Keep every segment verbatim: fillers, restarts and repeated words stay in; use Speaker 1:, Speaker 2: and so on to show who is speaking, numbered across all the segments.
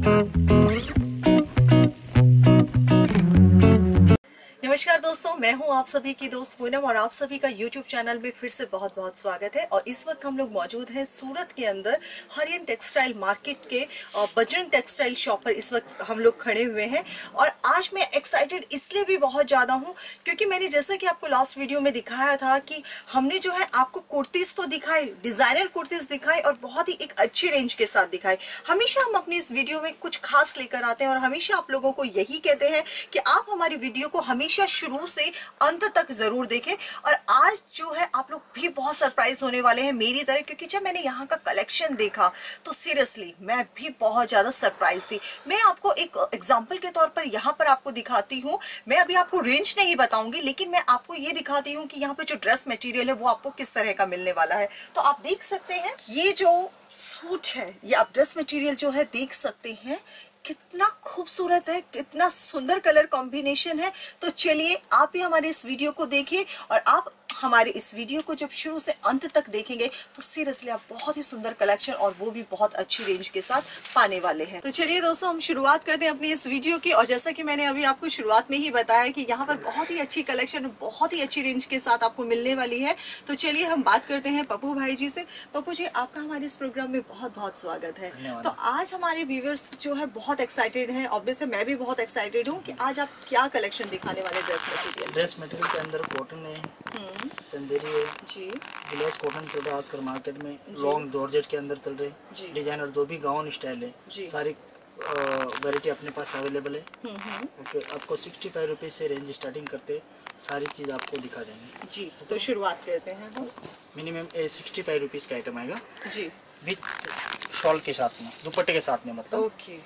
Speaker 1: नमस्कार दोस्तों, मैं हूं आप सभी की दोस्त पूनम और आप सभी का यूट्यूब चैनल में फिर से बहुत बहुत स्वागत है। और इस वक्त हम लोग मौजूद हैं सूरत के अंदर हरियन टेक्सटाइल मार्केट के बजरंग टेक्सटाइल शॉप पर इस वक्त हम लोग खड़े हुए हैं। और आज मैं एक्साइटेड इसलिए भी बहुत ज़्यादा हूं क्योंकि मैंने जैसा कि आपको लास्ट वीडियो में दिखाया था कि हमने जो है आपको कुर्तीज़ तो दिखाई, डिज़ाइनर कुर्तीज़ दिखाई और बहुत ही एक अच्छी रेंज के साथ दिखाई। हमेशा हम अपनी इस वीडियो में कुछ खास लेकर आते हैं और हमेशा आप लोगों को यही कहते हैं कि आप हमारी वीडियो को हमेशा शुरू से अंत तक जरूर देखें। और आज जो है आप लोग भी बहुत सरप्राइज होने वाले हैं मेरी तरह, क्योंकि जब मैंने यहाँ का कलेक्शन देखा तो सीरियसली मैं भी बहुत ज्यादा सरप्राइज थी। मैं आपको एक एग्जांपल के तौर पर यहाँ पर आपको दिखाती हूँ। मैं अभी आपको रेंज नहीं बताऊंगी, लेकिन मैं आपको ये दिखाती हूँ कि यहाँ पे जो ड्रेस मटेरियल है वो आपको किस तरह का मिलने वाला है। तो आप देख सकते हैं ये जो सूट है, ये आप ड्रेस मटेरियल जो है देख सकते हैं कितना खूबसूरत है, कितना सुंदर कलर कॉम्बिनेशन है। तो चलिए आप भी हमारे इस वीडियो को देखिए और आप हमारे इस वीडियो को जब शुरू से अंत तक देखेंगे तो सीरियसली आप बहुत ही सुंदर कलेक्शन और वो भी बहुत अच्छी रेंज के साथ पाने वाले हैं। तो चलिए दोस्तों हम शुरुआत करते हैं अपनी इस वीडियो की। और जैसा कि मैंने अभी आपको शुरुआत में ही बताया कि यहाँ पर बहुत ही अच्छी कलेक्शन, बहुत ही अच्छी रेंज के साथ आपको मिलने वाली है। तो चलिए हम बात करते हैं पप्पू भाई जी से। पप्पू जी, आपका हमारे इस प्रोग्राम में बहुत बहुत स्वागत है। तो आज हमारे व्यूअर्स जो है बहुत एक्साइटेड हैं, ऑब्वियसली मैं भी बहुत एक्साइटेड हूँ कि आज आप क्या कलेक्शन दिखाने वाले ड्रेस मटेरियल।
Speaker 2: ड्रेस मटेरियल के अंदर कॉटन है, चंदेरी है
Speaker 1: जी,
Speaker 2: ग्लेस कॉटन चल रहा है आजकल मार्केट में, लॉन्ग जॉर्जेट के अंदर चल रहे डिजाइनर जो भी गाउन स्टाइल है सारी वैरायटी अपने पास अवेलेबल है। ओके, आपको सिक्सटी फाइव रुपीज से रेंज स्टार्टिंग करते सारी चीज आपको दिखा देंगे
Speaker 1: जी। तो शुरुआत करते हैं हम।
Speaker 2: Minimum a sixty five rupees का आइटम आएगा
Speaker 1: जी,
Speaker 2: विथ शॉल के साथ में, दुपट्टे के साथ में, मतलब
Speaker 1: ओके।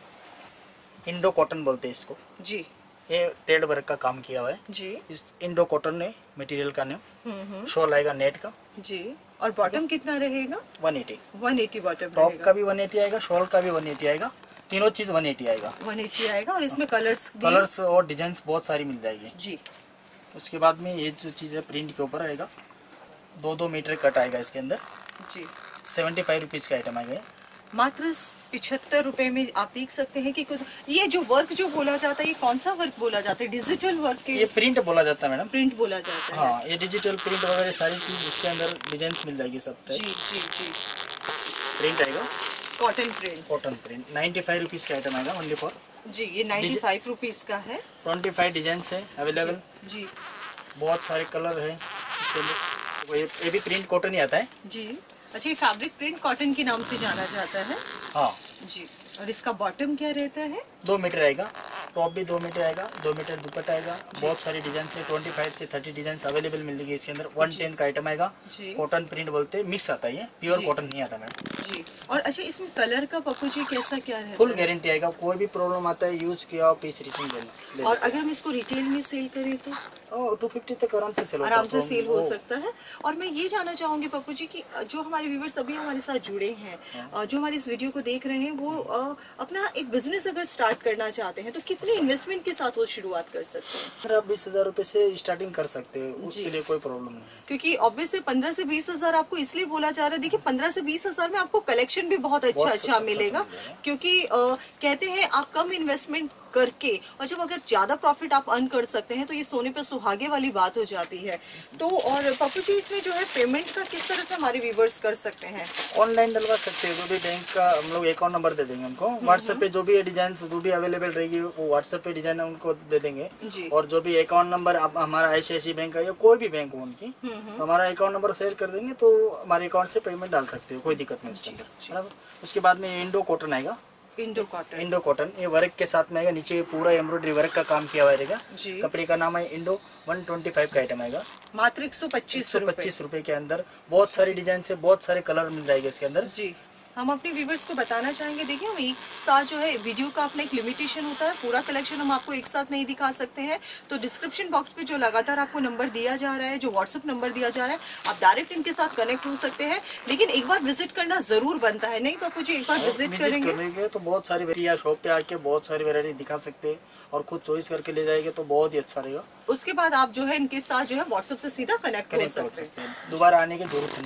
Speaker 2: इंडो कॉटन बोलते हैं इसको
Speaker 1: जी,
Speaker 2: ये टेड वर्क का काम किया हुआ है
Speaker 1: जी,
Speaker 2: इस इंडो कॉटन ने मटेरियल का नेम। शॉल आएगा नेट का
Speaker 1: जी। और बॉटम कितना रहेगा?
Speaker 2: One eighty.
Speaker 1: One eighty bottom
Speaker 2: top
Speaker 1: रहेगा।
Speaker 2: का भी वन एटी आएगा, शॉल का भी वन एटी आएगा, तीनों चीज वन एटी आएगा।
Speaker 1: वन एटी आएगा और इसमें कलर्स भी?
Speaker 2: कलर्स और डिजाइन बहुत सारी मिल जाएगी
Speaker 1: जी।
Speaker 2: उसके बाद में ये जो चीज है प्रिंट के ऊपर आएगा, दो दो मीटर कट आएगा इसके अंदर।
Speaker 1: जी,
Speaker 2: सेवेंटी फाइव रुपीज का आइटम आएगा
Speaker 1: मात्र पिछहत्तर रुपए में। आप देख सकते हैं कि कुछ ये जो वर्क जो बोला जाता है, ये कौन सा वर्क बोला जाता है? डिजिटल वर्क के?
Speaker 2: ये प्रिंट बोला जाता है मैडम,
Speaker 1: प्रिंट बोला जाता है।
Speaker 2: हाँ, ये डिजिटल प्रिंट वगैरह सारी चीज इसके अंदर डिजाइन मिल जाएगी सब।
Speaker 1: जी जी जी।
Speaker 2: प्रिंट आएगा
Speaker 1: cotton print.
Speaker 2: Cotton print ninety five rupees का आइटम आएगा ओनली फॉर।
Speaker 1: जी, ये नाइन्टी फाइव रुपीज का है।
Speaker 2: ट्वेंटी फाइव डिजाइन है अवेलेबल।
Speaker 1: जी,
Speaker 2: बहुत सारे कलर है इसके अंदर। ये ये भी प्रिंट कॉटन ही आता है
Speaker 1: जी। अच्छा, ये फैब्रिक प्रिंट कॉटन के नाम से जाना जाता है।
Speaker 2: हाँ
Speaker 1: जी। और इसका बॉटम क्या रहता है?
Speaker 2: दो मीटर आएगा, टॉप भी दो मीटर आएगा, दो मीटर दुपट्टा आएगा। बहुत सारी डिजाइन से ट्वेंटी फाइव से थर्टी डिजाइन अवेलेबल मिलेगी इसके अंदर। वन टेन का आइटम आएगा। कॉटन प्रिंट बोलते हैं, मिक्स आता है, ये प्योर कॉटन नहीं आता मैडम।
Speaker 1: जी। और अच्छा, इसमें कलर का पप्पू जी कैसा क्या है?
Speaker 2: फुल गारंटी आएगा, कोई भी प्रॉब्लम आता है यूज किया पीस रिटर्न देना।
Speaker 1: और अगर हम इसको रिटेल में सेल करें तो
Speaker 2: टू फिफ्टी तक आराम से सेल होता है,
Speaker 1: आराम से सेल हो सकता है। और मैं ये जानना चाहूंगी पप्पू जी कि जो हमारे व्यूवर्स अभी हमारे साथ जुड़े हैं, जो हमारे इस वीडियो को देख रहे हैं, वो अपना एक बिजनेस अगर स्टार्ट करना चाहते हैं तो कितने इन्वेस्टमेंट के साथ वो शुरुआत कर सकते हैं?
Speaker 2: पंद्रह बीस हजार रूपए से स्टार्टिंग कर सकते हैं, उसके लिए कोई प्रॉब्लम नहीं।
Speaker 1: क्योंकि ऑब्वियसली पंद्रह से बीस हजार आपको इसलिए बोला जा रहा है, देखिए पंद्रह से बीस हजार में आपको कलेक्शन भी बहुत अच्छा अच्छा मिलेगा। क्योंकि कहते हैं आप कम इन्वेस्टमेंट करके और जब अगर ज्यादा प्रॉफिट आप अर्न कर सकते हैं तो ये सोने पे सुहागे वाली बात हो जाती है। तो और पप्पू जी, इसमें जो है पेमेंट का किस तरह से हमारे व्यूवर्स कर सकते हैं?
Speaker 2: ऑनलाइन डलवा सकते हैं, जो भी बैंक का हम लोग अकाउंट नंबर दे देंगे उनको। व्हाट्सएप पे जो भी डिजाइन जो भी अवेलेबल रहेगी वो व्हाट्सएप पे डिजाइन उनको दे देंगे जी। और जो भी अकाउंट नंबर हमारा आईसीआईसीआई बैंक का या कोई भी बैंक हो उनकी, तो हमारा अकाउंट नंबर शेयर कर देंगे तो हमारे अकाउंट से पेमेंट डाल सकते हो, कोई दिक्कत नहीं उसके अंदर। उसके बाद में इंडो कॉटन आएगा।
Speaker 1: Indo cotton.
Speaker 2: इंडो कॉटन ये वर्क के साथ में आएगा, नीचे पूरा एम्ब्रॉयडरी वर्क का काम किया हुआ रहेगा। कपड़े का नाम है इंडो। वन ट्वेंटी फाइव का आइटम आएगा,
Speaker 1: मात्र एक सौ पच्चीस
Speaker 2: पच्चीस रुपए के अंदर। बहुत सारी डिजाइन से बहुत सारे कलर मिल जाएंगे इसके अंदर
Speaker 1: जी। हम अपने व्यूवर्स को बताना चाहेंगे, देखिए हम एक साथ जो है वीडियो का अपना एक लिमिटेशन होता है, पूरा कलेक्शन हम आपको एक साथ नहीं दिखा सकते हैं। तो डिस्क्रिप्शन बॉक्स पे जो लगातार आपको नंबर दिया जा रहा है, जो व्हाट्सएप नंबर दिया जा रहा है, आप डायरेक्ट इनके साथ कनेक्ट हो सकते हैं। लेकिन एक बार विजिट करना जरूर बनता है, नहीं पप्पू जी? एक बार विजिट करेंगे
Speaker 2: तो बहुत सारी वैरायटी शॉप पे आके बहुत सारी वैरायटी दिखा सकते हैं और खुद चॉइस करके ले जाएंगे तो बहुत ही अच्छा रहेगा।
Speaker 1: उसके बाद आप जो है इनके साथ जो है व्हाट्सएप से सीधा कनेक्ट हो सकते हैं।
Speaker 2: दोबारा आने की जरूरत नहीं है।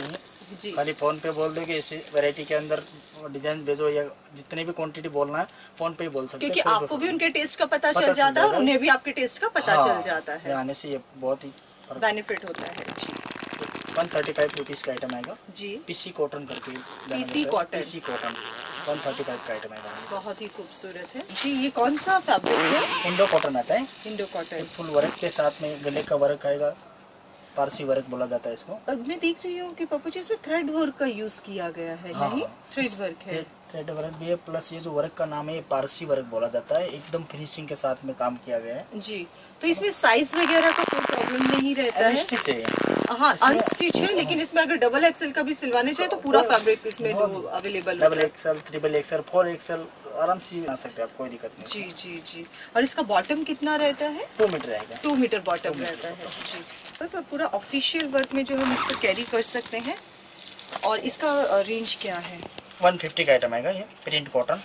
Speaker 1: जी।
Speaker 2: खाली फोन पे बोल दो कि इसी वैरायटी के अंदर डिजाइन भेजो, या जितनी भी क्वांटिटी बोलना है फोन पे ही बोल सकते हैं,
Speaker 1: क्योंकि आपको भी उनके टेस्ट का पता,
Speaker 2: पता
Speaker 1: चल
Speaker 2: चल
Speaker 1: जाता है और
Speaker 2: जाएगा।
Speaker 1: उन्हें भी आपके टेस्ट का पता
Speaker 2: हाँ,
Speaker 1: चल जाता है,
Speaker 2: आने से ये बहुत ही
Speaker 1: बेनिफिट होता है। जी
Speaker 2: वन थर्टी फाइव रुपीज का आइटम आएगा
Speaker 1: जी।
Speaker 2: पीसी कॉटन करके,
Speaker 1: PC cotton,
Speaker 2: PC cotton one thirty five का आइटम आएगा।
Speaker 1: बहुत ही खूबसूरत है जी। ये कौन सा फैब्रिक है?
Speaker 2: इंडो कॉटन आता है।
Speaker 1: इंडो कॉटन,
Speaker 2: फुल वर्क के साथ में गले का वर्क आएगा, पारसी वर्क बोला जाता है इसको।
Speaker 1: अब मैं देख रही हूँ कि पप्पू जी इसमें थ्रेड वर्क का यूज किया गया है।
Speaker 2: हाँ,
Speaker 1: नहीं, थ्रेड वर्क है,
Speaker 2: थ्रेड वर्क भी है, प्लस ये जो वर्क का नाम है ये पारसी वर्क बोला जाता है, एकदम फिनिशिंग के साथ में काम किया गया है
Speaker 1: जी। तो इसमें साइज वगैरह का कोई प्रॉब्लम नहीं रहता है?
Speaker 2: अनस्टिच है।
Speaker 1: हाँ, अनस्टिच है, लेकिन इसमें अगर डबल एक्सेल का भी सिलवाने चाहिए तो पूरा फैब्रिक इसमें दो available
Speaker 2: double XL, triple XL, four XL आराम से बना सकते हैं आप, कोई दिक्कत नहीं।
Speaker 1: जी जी जी। और इसका बॉटम कितना रहता है?
Speaker 2: टू मीटर रहेगा।
Speaker 1: टू मीटर बॉटम रहता है जी। तो पूरा ऑफिशियल वर्क में जो हम इसको कैरी कर सकते हैं। और इसका रेंज क्या है?
Speaker 2: वन फिफ्टी का आइटम आएगा ये, प्रिंट कॉटन,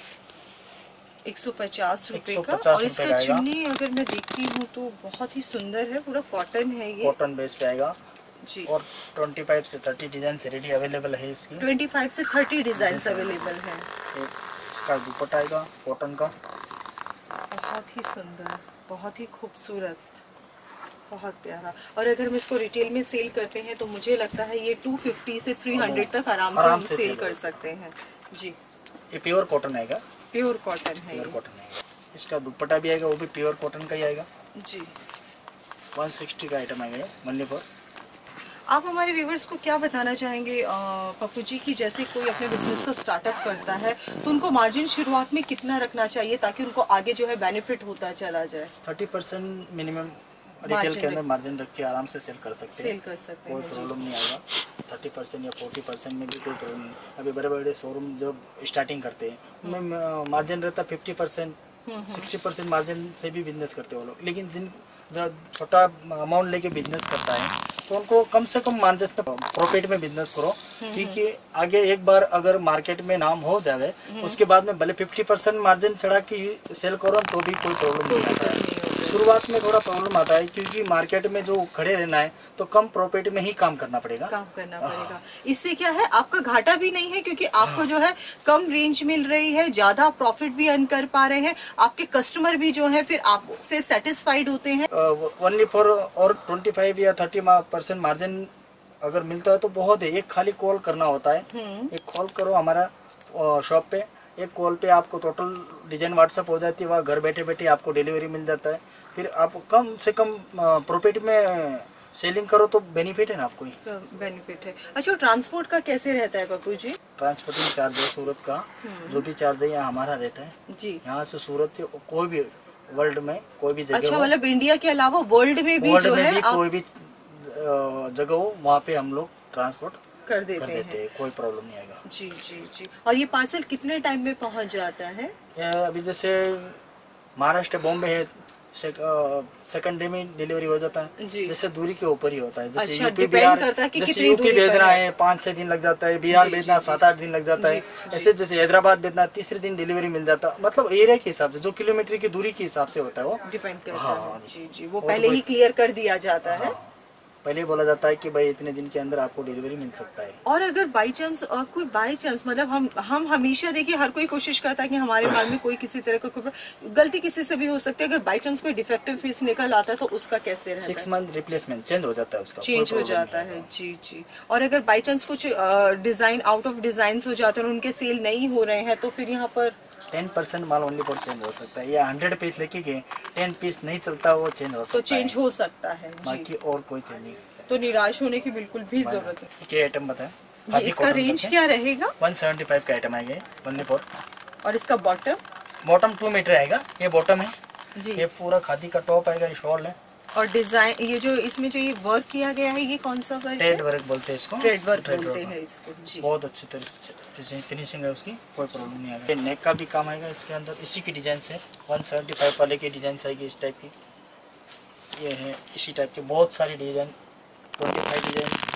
Speaker 1: एक सौ पचास रुपए का।
Speaker 2: पचास
Speaker 1: और इसका
Speaker 2: रुपए का
Speaker 1: चुन्नी अगर मैं देखती हूँ तो बहुत ही सुंदर है, पूरा कॉटन है ये,
Speaker 2: कॉटन बेस पे आएगा
Speaker 1: जी।
Speaker 2: और पच्चीस से तीस डिजाइन से रेडी अवेलेबल है इसकी।
Speaker 1: पच्चीस से तीस डिजाइन अवेलेबल है।
Speaker 2: इसका दुपट्टा आएगा कॉटन का,
Speaker 1: बहुत ही सुंदर, बहुत ही खूबसूरत, बहुत प्यारा। और अगर हम इसको रिटेल में सेल करते हैं तो मुझे लगता है ये दो सौ पचास से तीन सौ तक आराम से
Speaker 2: आराम
Speaker 1: हम
Speaker 2: से
Speaker 1: सेल
Speaker 2: सेल
Speaker 1: कर सकते हैं जी।
Speaker 2: ये प्योर कॉटन आएगा,
Speaker 1: प्योर कॉटन है
Speaker 2: प्योर
Speaker 1: ये
Speaker 2: कॉटन आएगा। इसका दुपट्टा भी आएगा, वो भी प्योर कॉटन का ही आएगा
Speaker 1: जी।
Speaker 2: वन सिक्सटी का आइटम आएगा ये, ओनली फॉर।
Speaker 1: आप हमारे व्यूवर्स को क्या बताना चाहेंगे अ, पप्पू जी की जैसे कोई अपने बिजनेस का स्टार्टअप करता है तो उनको मार्जिन शुरुआत में कितना रखना चाहिए ताकि उनको आगे जो है बेनिफिट होता चला जाए?
Speaker 2: थर्टी परसेंट मिनिमम रिटेल के अंदर मार्जिन रख के आराम से सेल कर सकते हैं,
Speaker 1: सेल कर सकते
Speaker 2: कोई
Speaker 1: हैं,
Speaker 2: प्रॉब्लम नहीं आएगा। थर्टी परसेंट या फोर्टी परसेंट में भी कोई प्रॉब्लम नहीं। अभी बड़े बड़े शोरूम जब स्टार्टिंग करते हैं उनमें मार्जिन रहता है fifty percent, sixty percent margin से भी बिजनेस करते हैं वो लोग। लेकिन जिन जो छोटा अमाउंट लेके बिजनेस करता है तो उनको कम से कम मार्जिन पे प्रॉफिट में बिजनेस करो, क्योंकि आगे एक बार अगर मार्केट में नाम हो जाए उसके बाद में भले फिफ्टी परसेंट मार्जिन चढ़ा के सेल करो तो भी कोई प्रॉब्लम नहीं आता है। शुरुआत में थोड़ा प्रॉब्लम आता है क्योंकि मार्केट में जो खड़े रहना है तो कम प्रॉफिट में ही काम करना पड़ेगा
Speaker 1: काम करना पड़ेगा। इससे क्या है, आपका घाटा भी नहीं है क्योंकि आपको जो है कम रेंज मिल रही है, ज्यादा प्रॉफिट भी अर्न कर पा रहे हैं, आपके कस्टमर भी जो है फिर आपसे सेटिस्फाइड होते हैं।
Speaker 2: ओनली फॉर और ट्वेंटी फाइव या थर्टी परसेंट मार्जिन अगर मिलता है तो बहुत है। एक खाली कॉल करना होता है, एक कॉल करो हमारा शॉप पे, एक कॉल पे आपको टोटल डिजाइन व्हाट्सअप हो जाती है, वहाँ घर बैठे बैठे आपको डिलीवरी मिल जाता है। फिर आप कम से कम प्रॉफिट में सेलिंग करो तो बेनिफिट है ना आपको ही।
Speaker 1: बेनिफिट है। अच्छा, ट्रांसपोर्ट का कैसे रहता है पप्पू जी?
Speaker 2: ट्रांसपोर्टिंग चार्ज है सूरत का, जो भी चार्ज है यहाँ हमारा रहता है जी। यहाँ से सूरत से कोई भी वर्ल्ड में कोई भी जगह,
Speaker 1: अच्छा मतलब इंडिया के अलावा वर्ल्ड में भी
Speaker 2: वर्ल्ड
Speaker 1: जो
Speaker 2: में
Speaker 1: है
Speaker 2: भी
Speaker 1: आप...
Speaker 2: कोई भी जगह हो वहाँ पे हम लोग ट्रांसपोर्ट
Speaker 1: कर देते,
Speaker 2: कर देते हैं,
Speaker 1: हैं।
Speaker 2: कोई प्रॉब्लम नहीं आएगा
Speaker 1: जी जी जी। और ये पार्सल कितने टाइम में पहुँच जाता है?
Speaker 2: अभी जैसे महाराष्ट्र बॉम्बे है, सेकंड डे में डिलीवरी हो जाता है, जैसे दूरी के ऊपर ही होता है। जैसे
Speaker 1: अच्छा,
Speaker 2: यूपी बिहार,
Speaker 1: कि
Speaker 2: जैसे यूपी भेजना है पाँच छह दिन लग जाता है, बिहार भेजना सात आठ दिन लग जाता है, ऐसे जैसे हैदराबाद भेजना तीसरे दिन डिलीवरी मिल जाता है। मतलब एरिया के हिसाब से, जो किलोमीटर की दूरी के हिसाब से होता है वो
Speaker 1: डिपेंड करता है। जी जी, वो पहले ही क्लियर कर दिया जाता है,
Speaker 2: पहले बोला जाता है कि भाई इतने दिन के अंदर आपको डिलीवरी मिल सकता है।
Speaker 1: और अगर बाई चांस कोई बाई चांस मतलब हम हम हमेशा देखिए हर कोई कोशिश करता है कि हमारे माल में कोई किसी तरह का कोई गलती किसी से भी हो सकती है, अगर बाई चांस कोई डिफेक्टिव पीस निकल आता है तो उसका कैसे रहता है?
Speaker 2: सिक्स मंथ रिप्लेसमेंट चेंज हो जाता है उसका,
Speaker 1: चेंज हो जाता है जी जी। और अगर बाई चांस कुछ डिजाइन आउट ऑफ डिजाइन हो जाते हैं और उनके सेल नहीं हो रहे हैं तो फिर यहाँ पर
Speaker 2: टेन परसेंट माल ओनली फॉर चेंज हो सकता है, या हंड्रेड पीस लेके गए टेन पीस नहीं चलता वो चेंज हो सकता है,
Speaker 1: तो चेंज हो सकता है,
Speaker 2: बाकी और कोई चेंज नहीं।
Speaker 1: तो निराश होने की बिल्कुल भी जरूरत है।
Speaker 2: क्या आइटम बताएं?
Speaker 1: इसका रेंज क्या रहेगा?
Speaker 2: वन सेवेंटी फाइव का आइटम आएगा ओनली फॉर।
Speaker 1: और इसका बॉटम
Speaker 2: बॉटम टू मीटर आएगा, ये बॉटम है
Speaker 1: जी।
Speaker 2: ये पूरा खादी का टॉप आएगा, ये शॉल है।
Speaker 1: और डिजाइन ये जो इसमें जो ये वर्क किया गया है ये कौन सा वर्क?
Speaker 2: थ्रेड वर्क बोलते हैं इसको,
Speaker 1: थ्रेड वर्क बोलते हैं इसको जी।
Speaker 2: बहुत अच्छी तरह से फिनिशिंग है उसकी, कोई प्रॉब्लम नहीं आएगा। नेक का भी काम आएगा इसके अंदर, इसी की डिजाइन से वन सेवेंटी फाइव वाले की डिजाइन आएगी इस टाइप की। ये है इसी टाइप के बहुत सारी design, twenty five design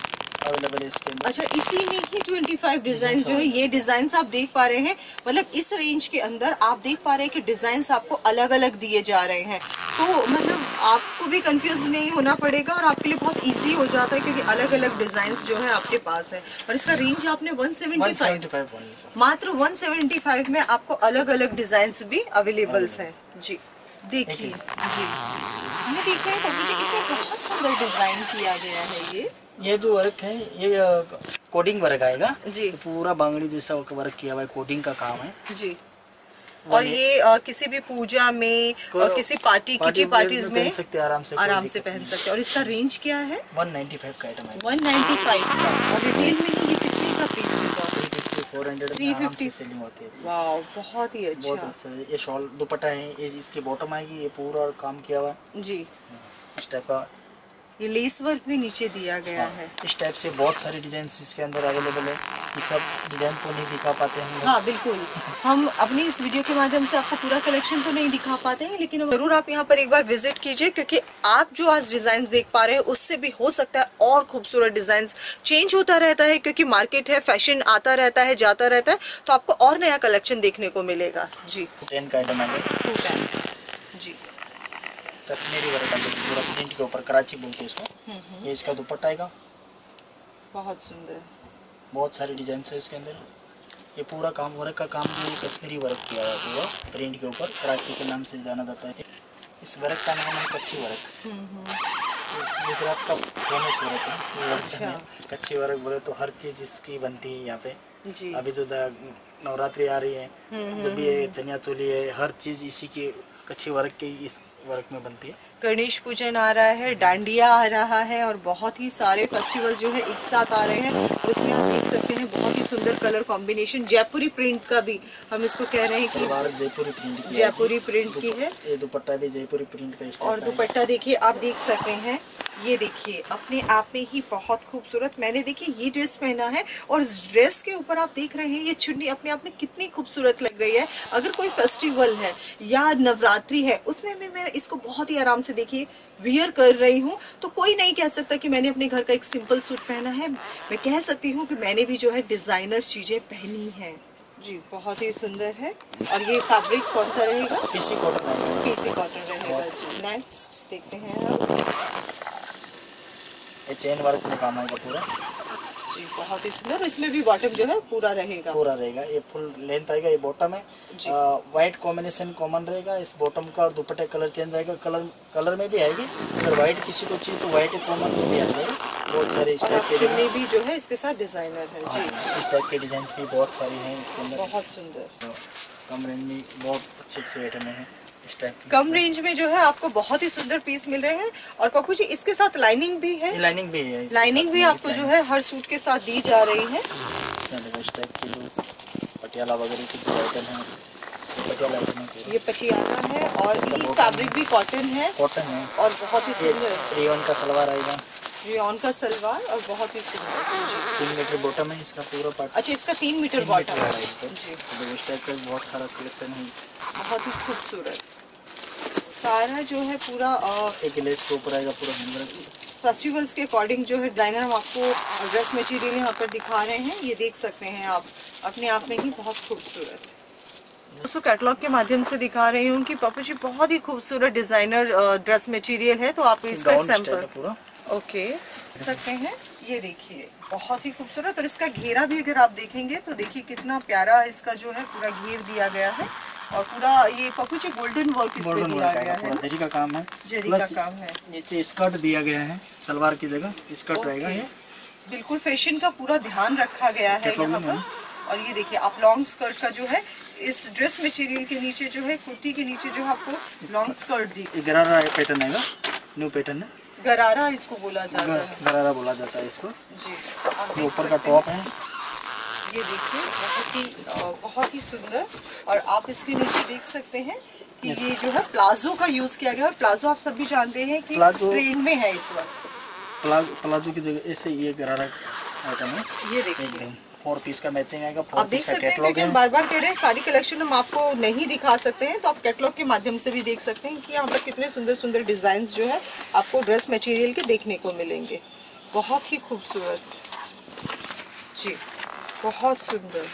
Speaker 2: available है इसके अंदर।
Speaker 1: अच्छा, इसी में ही पच्चीस डिजाइन जो है, ये डिजाइन आप देख पा रहे हैं, मतलब इस रेंज के अंदर आप देख पा रहे हैं कि डिजाइन आपको अलग अलग दिए जा रहे हैं। तो मतलब आपको भी कंफ्यूज नहीं होना पड़ेगा और आपके लिए बहुत इजी हो जाता है क्योंकि अलग अलग डिजाइन जो है आपके पास है। और इसका रेंज आपने एक सौ पचहत्तर, मात्र एक सौ पचहत्तर में आपको अलग अलग डिजाइन भी अवेलेबल हैं। जी देखिए, जी ये देखिए मुझे इसमें बहुत सुंदर डिजाइन किया गया है। ये
Speaker 2: ये जो वर्क है ये कोडिंग वर्क आएगा
Speaker 1: जी,
Speaker 2: पूरा बांगड़ी जैसा वर्क किया हुआ है, कोडिंग का काम है जी।
Speaker 1: और ये आ, किसी भी पूजा में और किसी पार्टी किटी पार्टीज में
Speaker 2: पहन सकते हैं, आराम से
Speaker 1: आराम से पहन सकते हैं। और इसका रेंज क्या है?
Speaker 2: एक सौ पचानवे का आइटम है,
Speaker 1: एक सौ पचानवे का। और रिटेल में ये कितने का पीस होगा?
Speaker 2: चार सौ में आराम से सेलिंग होती है।
Speaker 1: वाओ, बहुत ही अच्छा,
Speaker 2: बहुत अच्छा है। ये शॉल दुपट्टा है, ये इसकी बॉटम आएगी, ये पूरा काम किया हुआ है
Speaker 1: जी।
Speaker 2: इस टाइप का
Speaker 1: ये लेस वर्क भी नीचे दिया गया
Speaker 2: हाँ,
Speaker 1: है।
Speaker 2: इस टाइप से बहुत सारे डिजाइन इसके अंदर अवेलेबल है। ये सब डिजाइन तो नहीं दिखा पाते हैं।
Speaker 1: हाँ बिल्कुल, हम अपनी इस वीडियो के माध्यम से आपको पूरा कलेक्शन तो नहीं दिखा पाते हैं, लेकिन जरूर आप यहाँ पर एक बार विजिट कीजिए क्योंकि आप जो आज डिजाइन देख पा रहे हैं उससे भी हो सकता है और खूबसूरत डिजाइन चेंज होता रहता है क्योंकि मार्केट है, फैशन आता रहता है, जाता रहता है, तो आपको और नया कलेक्शन देखने को मिलेगा। जी
Speaker 2: टेन का आइटम है
Speaker 1: जी,
Speaker 2: कश्मीरी वर्क का पूरा प्रिंट के ऊपर, कराची बोलते हैं इसको। ये इसका दुपट्टा आएगा,
Speaker 1: बहुत सुंदर,
Speaker 2: बहुत सारे डिजाइन है इसके अंदर। ये पूरा काम वर्क का काम जो कश्मीरी वर्क किया है पूरा प्रिंट के ऊपर, कराची के नाम से जाना जाता है। इस वर्क का नाम है कच्ची वर्क, गुजरात का फेमस वर्क है। अच्छा। कच्ची वर्क बोले तो हर चीज इसकी बनती है यहाँ पे जी। अभी जो नवरात्रि आ रही है, जो भी ये चनिया चोली है, हर चीज इसी की कच्ची वर्क के इस वर्क में बनती है।
Speaker 1: गणेश पूजन आ रहा है, डांडिया आ रहा है और बहुत ही सारे फेस्टिवल जो है एक साथ आ रहे हैं। उसमें आप देख सकते हैं बहुत ही सुंदर कलर कॉम्बिनेशन, जयपुरी प्रिंट का भी हम इसको कह रहे हैं कि
Speaker 2: जयपुरी प्रिंट की
Speaker 1: जयपुरी प्रिंट की है।
Speaker 2: ये दुपट्टा भी जयपुरी प्रिंट का।
Speaker 1: और दुपट्टा देखिए, आप देख सकते हैं, ये देखिए अपने आप में ही बहुत खूबसूरत। मैंने देखिए ये ड्रेस पहना है और इस ड्रेस के ऊपर आप देख रहे हैं ये चुन्नी अपने आप में कितनी खूबसूरत लग रही है। अगर कोई फेस्टिवल है या नवरात्रि है उसमें भी मैं इसको बहुत ही आराम से देखिए वियर कर रही हूँ, तो कोई नहीं कह सकता कि मैंने अपने घर का एक सिंपल सूट पहना है। मैं कह सकती हूँ कि मैंने भी जो है डिजाइनर चीजें पहनी है जी। बहुत ही सुंदर है। और ये फैब्रिक कौन सा रहेगा?
Speaker 2: PC cotton.
Speaker 1: पीसी कॉटन रहेगा जी। नेक्स्ट देखते हैं,
Speaker 2: ये चेन वर्क में काम आएगा पूरा
Speaker 1: जी, बहुत ही सुंदर। इसमें भी बॉटम जो है पूरा रहेगा,
Speaker 2: पूरा रहेगा। ये फुल लेंथ आएगा, ये बॉटम है, व्हाइट कॉम्बिनेशन कॉमन रहेगा इस बॉटम का। और दुपट्टे कलर चेंज आएगा, कलर कलर में भी आएगी। अगर व्हाइट किसी को चाहिए तो व्हाइट कॉमन में भी आ जाएगा। बहुत सारे इस टाइप के
Speaker 1: चुन्नी भी जो है इसके साथ डिजाइनर है जी।
Speaker 2: इस टाइप के डिजाइन भी बहुत सारी हैं इसके अंदर,
Speaker 1: बहुत सुंदर।
Speaker 2: कम रेंज में बहुत अच्छे अच्छे आइटम हैं।
Speaker 1: कम रेंज में जो है आपको बहुत ही सुंदर पीस मिल रहे हैं। और पप्पू जी इसके साथ लाइनिंग भी है,
Speaker 2: लाइनिंग भी है,
Speaker 1: लाइनिंग भी आपको जो है हर सूट के साथ दी जा रही है।
Speaker 2: इस टाइप की जो पटियाला वगैरह की जो आइटम है, पटियाला है,
Speaker 1: ये पटियाला है और ये फैब्रिक भी कॉटन है,
Speaker 2: कॉटन है और
Speaker 1: बहुत ही सुंदर।
Speaker 2: रेयन का सलवार आएगा,
Speaker 1: रेयन का सलवार और बहुत ही सुंदर।
Speaker 2: तीन मीटर बॉटम है इसका पूरा पार्ट।
Speaker 1: अच्छा, इसका तीन मीटर बॉटम है
Speaker 2: जी। इस टाइप का बहुत सारा कलेक्शन है,
Speaker 1: बहुत ही खूबसूरत। सारा जो है पूरा
Speaker 2: एक लेस के ऊपर आएगा पूरा हैंगर।
Speaker 1: फेस्टिवल्स के अकॉर्डिंग जो है डिजाइनर हम आपको ड्रेस मटेरियल यहाँ पर दिखा रहे हैं। ये देख सकते हैं आप, अपने आप में ही बहुत खूबसूरत। दोस्तों कैटलॉग के माध्यम से दिखा रही हूँ कि पप्पू जी बहुत ही खूबसूरत डिजाइनर ड्रेस मटेरियल है। तो आप इसका सैंपल ओके देख सकते हैं। ये देखिए बहुत ही खूबसूरत। और इसका घेरा भी अगर आप देखेंगे तो देखिए कितना प्यारा इसका जो है पूरा घेर दिया गया है। और पूरा ये पप्पू जी गोल्डन वर्क इस पे दिया गया है,
Speaker 2: जरी का काम है,
Speaker 1: जरी का काम है।
Speaker 2: नीचे स्कर्ट दिया गया है, सलवार की जगह स्कर्ट रहेगा। ये
Speaker 1: बिल्कुल फैशन का पूरा ध्यान रखा गया है यहाँ पर। और ये देखिए आप लॉन्ग स्कर्ट का जो है इस ड्रेस मटेरियल के नीचे जो है, कुर्ती के नीचे जो है आपको लॉन्ग स्कर्ट दी।
Speaker 2: गरारा पैटर्न आएगा, न्यू पैटर्न है,
Speaker 1: गरारा इसको बोला जाता है,
Speaker 2: गरारा बोला जाता है इसको जी। ऊपर का टॉप है,
Speaker 1: ये देखिए बहुत ही बहुत ही सुंदर। और आप इसके नीचे देख सकते हैं कि ये जो है प्लाजो का यूज किया गया। और प्लाजो आप सभी जानते हैं कि ट्रेंड में है इस वक्त।
Speaker 2: प्लाजो प्लाजो की जगह ऐसे ये गरारा आइटम है।
Speaker 1: ये देखिए
Speaker 2: फोर पीस का मैचिंग आएगा।
Speaker 1: आप देख सकते हैं कि हम बार बार कह रहे हैं सारी कलेक्शन हम आपको नहीं दिखा सकते हैं, तो आप कैटलॉग के माध्यम से भी देख सकते हैं कि यहाँ पर कितने सुंदर सुंदर डिजाइन जो है आपको ड्रेस मटेरियल के देखने को मिलेंगे। बहुत ही खूबसूरत। जी, बहुत सुंदर।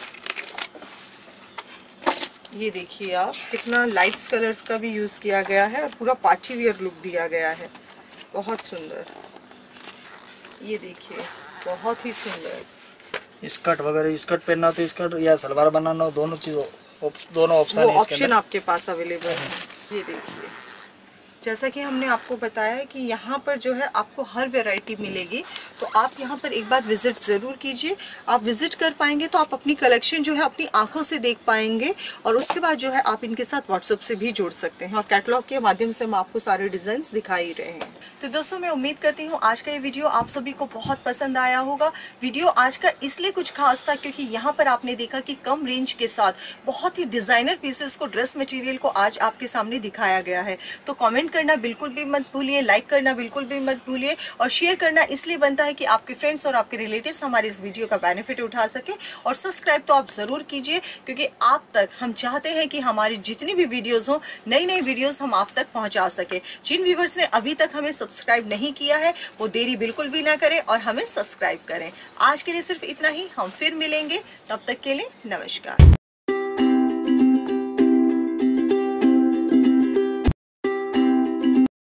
Speaker 1: ये देखिए आप, कितना लाइट्स कलर्स का भी यूज किया गया है और पूरा पार्टी वियर लुक दिया गया है, बहुत सुंदर। ये देखिए, बहुत ही सुंदर।
Speaker 2: स्कर्ट वगैरह, स्कर्ट पहनना तो स्कर्ट या सलवार बनाना, दोनों चीजों दोनों ऑप्शन
Speaker 1: वो ऑप्शन आपके पास अवेलेबल है। ये देखिए, जैसा कि हमने आपको बताया है कि यहाँ पर जो है आपको हर वैरायटी मिलेगी, तो आप यहाँ पर एक बार विजिट ज़रूर कीजिए। आप विजिट कर पाएंगे तो आप अपनी कलेक्शन जो है अपनी आंखों से देख पाएंगे, और उसके बाद जो है आप इनके साथ व्हाट्सएप से भी जुड़ सकते हैं, और कैटलॉग के माध्यम से हम आपको सारे डिजाइन दिखा ही रहे हैं। तो दोस्तों, मैं उम्मीद करती हूँ आज का ये वीडियो आप सभी को बहुत पसंद आया होगा। वीडियो आज का इसलिए कुछ खास था क्योंकि यहाँ पर आपने देखा कि कम रेंज के साथ बहुत ही डिजाइनर पीसेस को, ड्रेस मटेरियल को आज आपके सामने दिखाया गया है। तो कमेंट करना बिल्कुल भी मत भूलिए, लाइक करना बिल्कुल भी मत भूलिए, और शेयर करना इसलिए बनता है कि आपके फ्रेंड्स और आपके रिलेटिव्स हमारे इस वीडियो का बेनिफिट उठा सके। और सब्सक्राइब तो आप जरूर कीजिए, क्योंकि आप तक हम चाहते हैं कि हमारी जितनी भी वीडियोस हो, नई नई वीडियोस हम आप तक पहुंचा सके। जिन व्यूवर्स ने अभी तक हमें सब्सक्राइब नहीं किया है वो देरी बिल्कुल भी ना करें और हमें सब्सक्राइब करें। आज के लिए सिर्फ इतना ही, हम फिर मिलेंगे, तब तक के लिए नमस्कार।